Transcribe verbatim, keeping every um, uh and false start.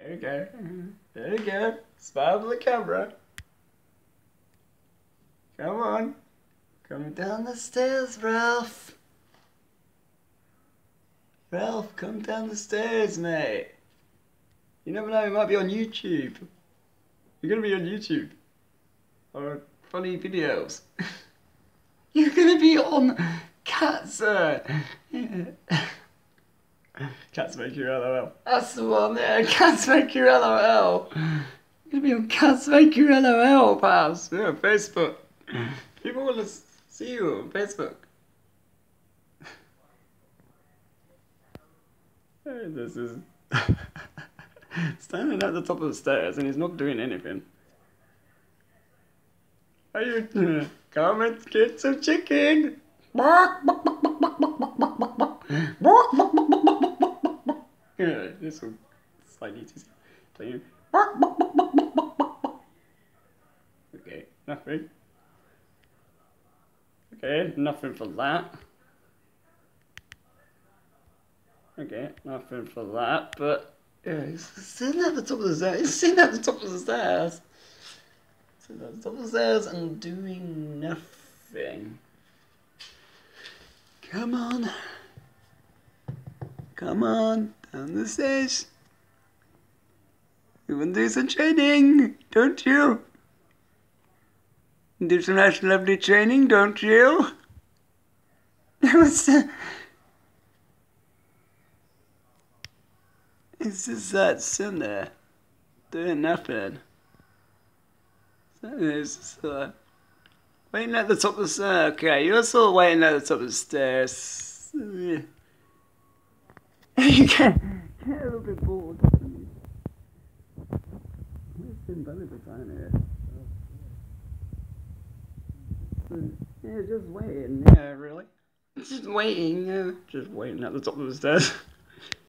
There you go. There you go. Smile for the camera. Come on. Coming down the stairs, Ralph. Ralph, come down the stairs, mate. You never know, you might be on YouTube. You're gonna be on YouTube. Or funny videos. You're gonna be on Cats. Uh, Cats Make You LOL. That's the one there. Cats Make You LOL. You're gonna be on Cats Make You LOL, pals. Yeah, Facebook. People wanna see you on Facebook. This is standing at the top of the stairs and he's not doing anything. Are you come and get some chicken? Bark, bark, bark, bark, bark, bark, bark, bark, bark. Bark, bark, bark, bark, bark, bark, bark, bark. Yeah, this will slightly easier. Play you. Bark, bark, bark, bark, bark, bark, bark, bark. Okay, nothing. Okay, nothing for that. Okay, nothing for that, but yeah, he's sitting at the top of the stairs. He's sitting at the top of the stairs. Sitting at the top of the stairs and doing nothing. Come on. Come on, down the stairs. You want to do some training, don't you? Do some nice lovely training, don't you? What's that? It's just that sitting there, doing nothing. So it's just uh, waiting at the top of the stairs. Okay, you're still waiting at the top of the stairs. You get, get a little bit bored. It's been valuable time here. Yeah, just waiting. Yeah, really. Just waiting. Yeah, just waiting at the top of the stairs.